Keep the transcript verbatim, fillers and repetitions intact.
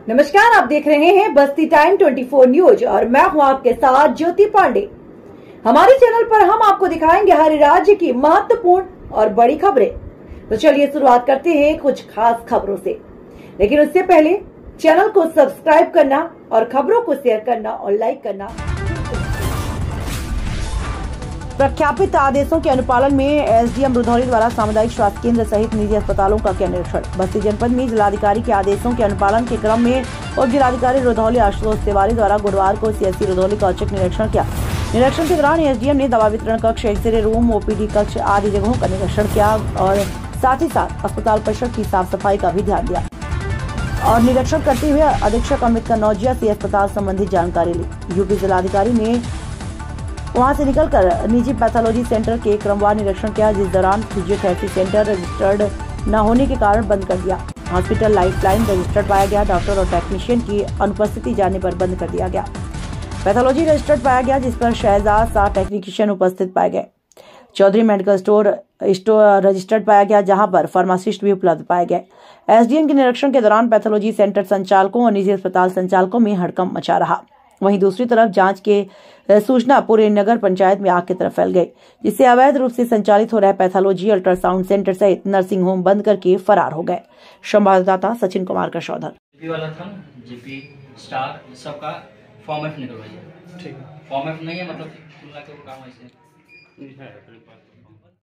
नमस्कार, आप देख रहे हैं बस्ती टाइम चौबीस न्यूज और मैं हूं आपके साथ ज्योति पांडे। हमारे चैनल पर हम आपको दिखाएंगे हर राज्य की महत्वपूर्ण और बड़ी खबरें। तो चलिए शुरुआत करते हैं कुछ खास खबरों से, लेकिन उससे पहले चैनल को सब्सक्राइब करना और खबरों को शेयर करना और लाइक करना। प्रख्यापित आदेशों के अनुपालन में एसडीएम रुधौली द्वारा सामुदायिक स्वास्थ्य केंद्र सहित निजी अस्पतालों का किया निरीक्षण। बस्ती जनपद में जिलाधिकारी के आदेशों के अनुपालन के क्रम में उप जिलाधिकारी रुधौली आशुतोष तिवारी द्वारा गुरुवार को सीएससी रुधौली का औचक निरीक्षण किया। निरीक्षण के दौरान एसडीएम ने दवा वितरण कक्ष, एक्सरे रूम, ओपीडी कक्ष आदि जगहों का निरीक्षण किया और साथ ही साथ अस्पताल परिसर की साफ सफाई का भी ध्यान दिया और निरीक्षण करते हुए अधीक्षक अमित कन्नौजिया से अस्पताल संबंधी जानकारी ली। यूपी जिलाधिकारी ने वहां से निकलकर निजी पैथोलॉजी सेंटर के क्रमवार निरीक्षण किया, जिस दौरान फिजियोथेरेपी सेंटर रजिस्टर्ड न होने के कारण बंद कर दिया। हॉस्पिटल लाइफलाइन रजिस्टर्ड पाया गया। डॉक्टर और टेक्नीशियन की अनुपस्थिति जाने पर बंद कर दिया गया। पैथोलॉजी रजिस्टर्ड पाया गया, जिस पर शहजाद सात टेक्नीशियन उपस्थित पाए गए। Chaudhary medical store store registered पाया गया, जहां पर फार्मासिस्ट भी उपलब्ध पाए गए। एसडीएम के निरीक्षण के दौरान पैथोलॉजी सेंटर संचालकों और निजी अस्पताल संचालकों में हड़कंप मचा रहा। वहीं दूसरी तरफ जांच के सूचना पूरे नगर पंचायत में आग की तरफ फैल गई, जिससे अवैध रूप से संचालित हो रहे पैथोलॉजी, अल्ट्रासाउंड सेंटर सहित नर्सिंग होम बंद करके फरार हो गए। संवाददाता सचिन कुमार का शोधन। जीपी वाला था, जीपी स्टार सबका फॉर्म एफ निकलवाइए। ठीक है, फॉर्म एफ नहीं है मतलब तुलना के काम ऐसे